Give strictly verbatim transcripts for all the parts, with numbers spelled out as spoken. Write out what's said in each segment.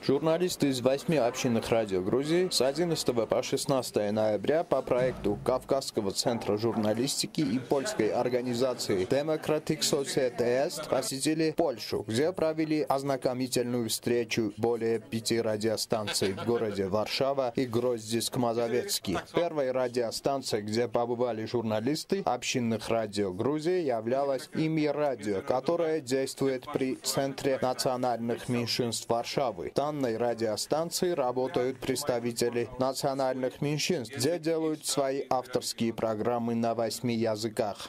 Журналисты из восьми общинных радио Грузии с одиннадцатого по шестнадцатое ноября по проекту Кавказского центра журналистики и польской организации Democratic Society Est посетили Польшу, где провели ознакомительную встречу более пяти радиостанций в городе Варшава и Гроздьск-Мазовецкий. Первой радиостанцией, где побывали журналисты общинных радио Грузии, являлась ИМИ радио, которое действует при Центре национальных меньшинств Варшавы. В данной радиостанции работают представители национальных меньшинств, где делают свои авторские программы на восьми языках.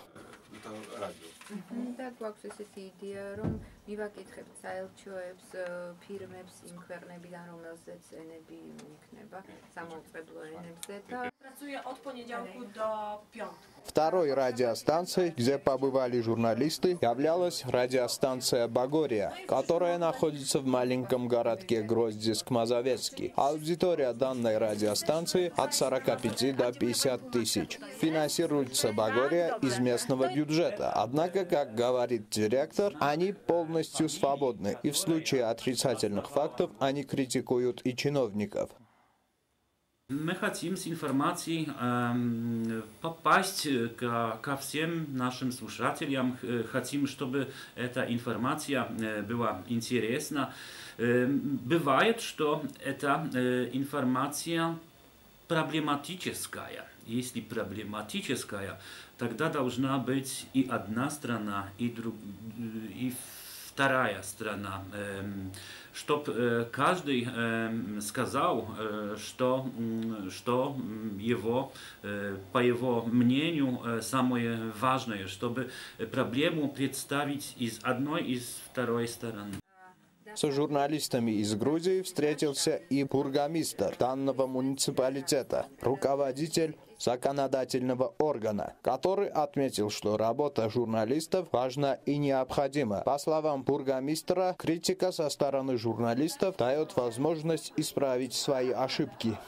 და გვაქვს ესეთი იდეა, რომ მივაკითხებთ საელჩოებს, ფირმებს იმ ქვეყნებიდან, რომელზეც ენები იქნება სამომწყებლო ენებზე და працуе от понедельника до пятницы. Второй радиостанцией, где побывали журналисты, являлась радиостанция «Багория», которая находится в маленьком городке Гроздьск-Мазовецкий. Аудитория данной радиостанции от сорока пяти до пятидесяти тысяч. Финансируется «Багория» из местного бюджета. Однако, как говорит директор, они полностью свободны, и в случае отрицательных фактов они критикуют и чиновников. Мы хотим с информацией э, попасть ко, ко всем нашим слушателям. Хотим, чтобы эта информация э, была интересна. Э, бывает, что эта э, информация проблематическая. Если проблематическая, тогда должна быть и одна страна, и, друг, и вторая страна, чтобы каждый сказал, что, что его, по его мнению самое важное, чтобы проблему представить из одной и из второй стороны. С журналистами из Грузии встретился и бургомистр данного муниципалитета, руководитель законодательного органа, который отметил, что работа журналистов важна и необходима. По словам бургомистра, критика со стороны журналистов дает возможность исправить свои ошибки.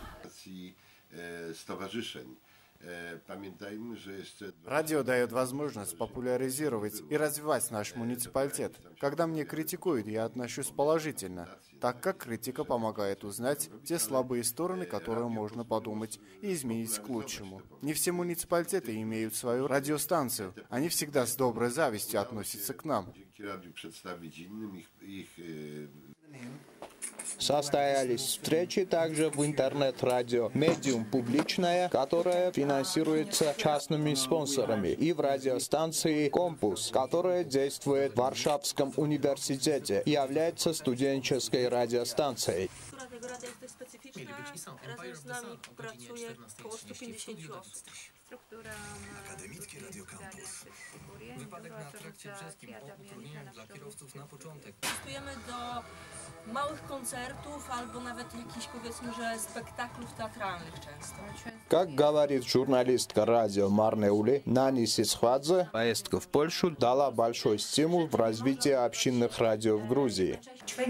Радио дает возможность популяризировать и развивать наш муниципалитет. Когда мне критикуют, я отношусь положительно, так как критика помогает узнать те слабые стороны, которые можно подумать и изменить к лучшему. Не все муниципалитеты имеют свою радиостанцию. Они всегда с доброй завистью относятся к нам. Состоялись встречи также в интернет-радио «Медиум Публичное», которое финансируется частными спонсорами, и в радиостанции «Компус», которая действует в Варшавском университете и является студенческой радиостанцией. Akademickie Radio Campus. Wypadek na trakcie brzeskim było utrudnieniem dla kierowców na początek. Testujemy do małych koncertów albo nawet jakichś, powiedzmy, że spektaklów teatralnych często. Как говорит журналистка радио Марнеули Нани Сисхвадзе, поездка в Польшу дала большой стимул в развитии общинных радио в Грузии.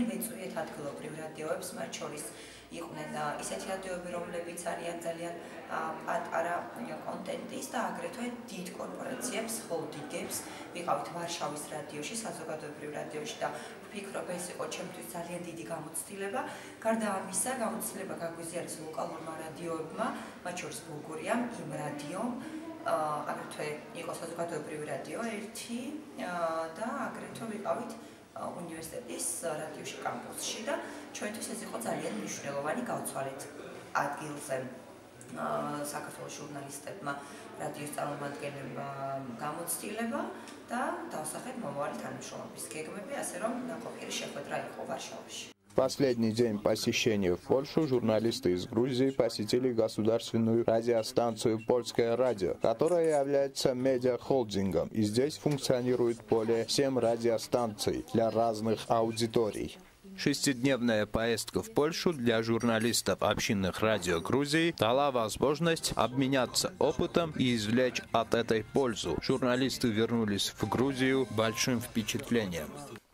იყვნენ ისეთი რადიოები, რომლებიც არიან ძალიან პატარა კონტენტის და აგრეთვე დიდ კორპორაციებს, ჰოლდინგებს ვიყავით ვარშავის რადიოში, საზოგადოებრივ რადიოში და ვფიქრობ, ეს იყო ჩემთვის ძალიან დიდი გამოცდილება. გარდა ამისა, გამოცდილება გაგვიზიარეს ლოკალურმა რადიოებმა, მათ შორის ბოგორიამ, იმ რადიომ, აგრეთვე იყო საზოგადოებრივი რადიო ერთი და აგრეთვე ვიყავით უნივერსიტეტის რადიოში კამპუსში და ჩვენთვის ეს იყო ძალიან მნიშვნელოვანი გავცვალეთ ადგილზე საქართველოს ჟურნალისტებმა რადიოს წარმომადგენლებმა გამოცდილება და დავსახეთ მომავალი თანამშრომლობის გეგმები, ასე რომ ნაყოფიერი შეხვედრა იყო ვარშავაში. В последний день посещения в Польшу журналисты из Грузии посетили государственную радиостанцию «Польское радио», которая является медиахолдингом, и здесь функционирует более семи радиостанций для разных аудиторий. Шестидневная поездка в Польшу для журналистов общинных радио Грузии дала возможность обменяться опытом и извлечь от этой пользу. Журналисты вернулись в Грузию большим впечатлением.